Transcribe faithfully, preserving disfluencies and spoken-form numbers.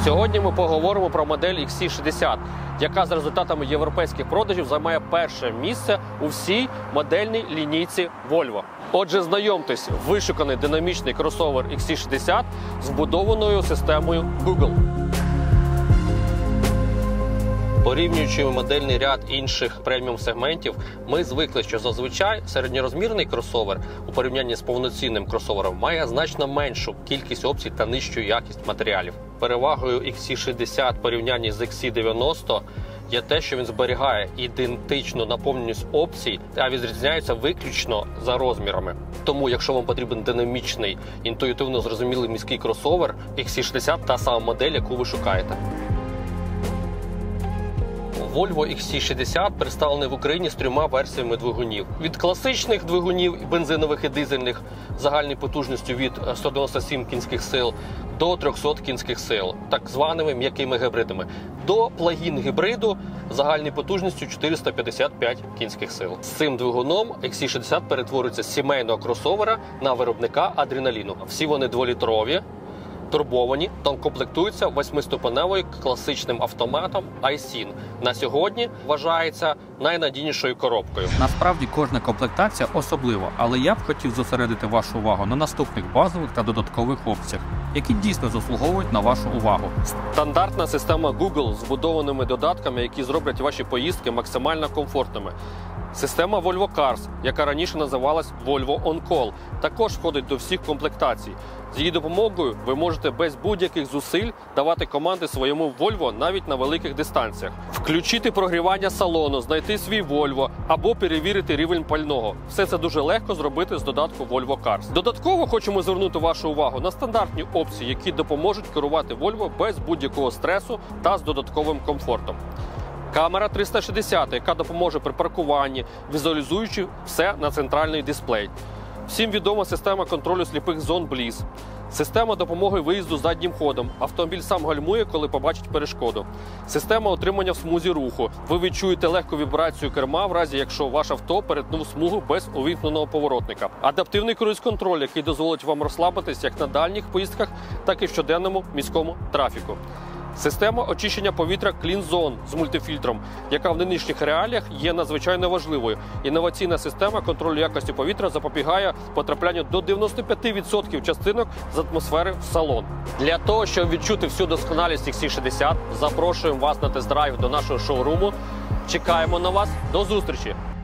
Сьогодні ми поговоримо про модель ікс сі шістдесят, яка за результатами європейських продажів займає перше місце у всій модельній лінійці Volvo. Отже, знайомтесь, вишуканий динамічний кросовер ікс сі шістдесят з вбудованою системою Google. Порівнюючи модельний ряд інших преміум-сегментів, ми звикли, що зазвичай середньорозмірний кросовер у порівнянні з повноцінним кросовером має значно меншу кількість опцій та нижчу якість матеріалів. Перевагою ікс сі шістдесят в порівнянні з ікс сі дев'яносто є те, що він зберігає ідентичну наповненість опцій, а відрізняється виключно за розмірами. Тому, якщо вам потрібен динамічний, інтуїтивно зрозумілий міський кросовер, ікс сі шістдесят – та сама модель, яку ви шукаєте. Volvo ікс сі шістдесят представлений в Україні з трьома версіями двигунів. Від класичних двигунів, бензинових і дизельних, загальною потужністю від сто дев'яносто сім кінських сил до триста кінських сил, так званими м'якими гібридами, до плагін-гібриду загальною потужністю чотириста п'ятдесят п'ять кінських сил. З цим двигуном ікс сі шістдесят перетворюється з сімейного кросовера на виробника адреналіну. Всі вони дволітрові, турбовані та комплектуються восьмиступеневою класичним автоматом айсін. На сьогодні вважається найнадійнішою коробкою. Насправді кожна комплектація особлива, але я б хотів зосередити вашу увагу на наступних базових та додаткових опціях, які дійсно заслуговують на вашу увагу. Стандартна система Google з вбудованими додатками, які зроблять ваші поїздки максимально комфортними. Система Volvo Cars, яка раніше називалась Volvo On Call, також входить до всіх комплектацій. З її допомогою ви можете без будь-яких зусиль давати команди своєму Volvo навіть на великих дистанціях. Включити прогрівання салону, знайти свій Volvo або перевірити рівень пального. Все це дуже легко зробити з додатку Volvo Cars. Додатково хочемо звернути вашу увагу на стандартні опції, які допоможуть керувати Volvo без будь-якого стресу та з додатковим комфортом. Камера триста шістдесят, яка допоможе при паркуванні, візуалізуючи все на центральний дисплей. Всім відома система контролю сліпих зон бліз. Система допомоги виїзду заднім ходом. Автомобіль сам гальмує, коли побачить перешкоду. Система отримання в смузі руху. Ви відчуєте легку вібрацію керма, в разі якщо ваше авто перетнув смугу без увімкненого поворотника. Адаптивний круїз-контроль, який дозволить вам розслабитись як на дальніх поїздках, так і в щоденному міському трафіку. Система очищення повітря Clean Zone з мультифільтром, яка в нинішніх реаліях є надзвичайно важливою. Інноваційна система контролю якості повітря запобігає потраплянню до дев'яноста п'яти відсотків частинок з атмосфери в салон. Для того, щоб відчути всю досконалість ікс сі шістдесят, запрошуємо вас на тест-драйв до нашого шоуруму. Чекаємо на вас. До зустрічі!